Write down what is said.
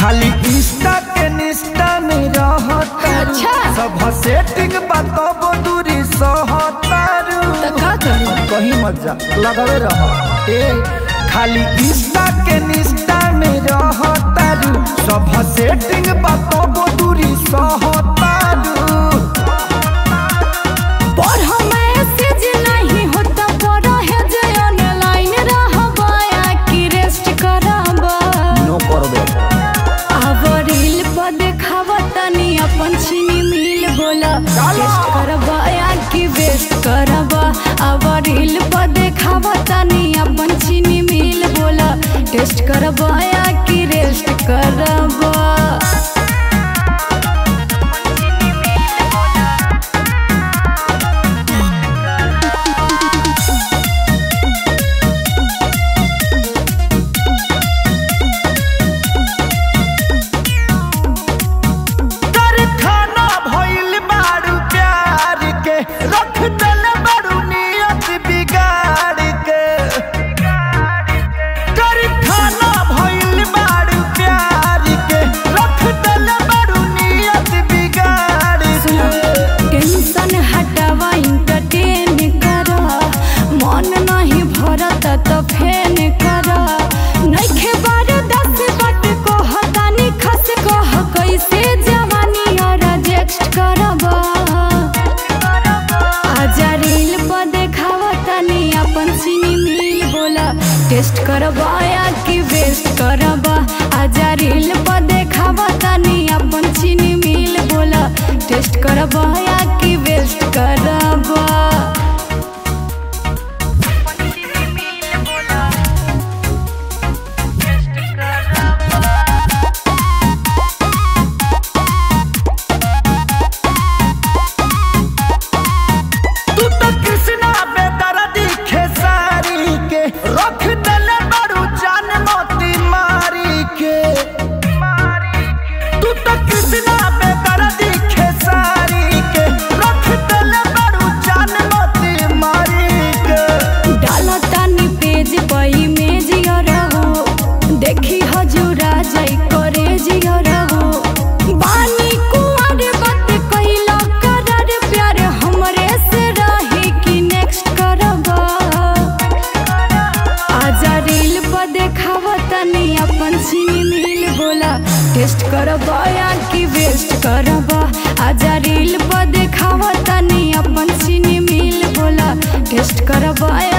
खाली इंस्टा के निष्ठा में रहता। अच्छा। सब सेटिंग बताबो दूरी सहतारू तो का करूं? कहीं मत जा लगावे रह। खाली इंस्टा के निष्ठा में रहतारू सब सेटिंग बताबो दूरी सहतारू। टेस्ट करबा या कि वेस्ट करबा अब रील पर देखावा तनी अपन चीनी मिल बोला टेस्ट करबा या कि रेस्ट करबा। टेस्ट करबा या कि वेस्ट करबा आजा रील पर देखावा तनी अपन चीनी मिल बोला टेस्ट करबा या कि वेस्ट करबा। टेस्ट करबा या कि वेस्ट करबा आजा रील पर देखावा तनी अपन चीनी मिल बोला टेस्ट करबा।